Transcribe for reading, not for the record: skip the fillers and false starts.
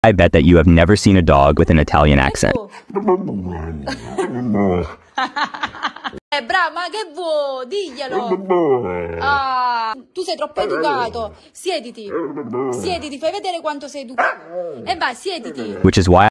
I bet that you have never seen a dog with an Italian accent. Bravo, ma che vuoi? Diglielo! Ah, tu sei troppo educato. Siediti, fai vedere quanto sei educato. E vai, siediti. Which is why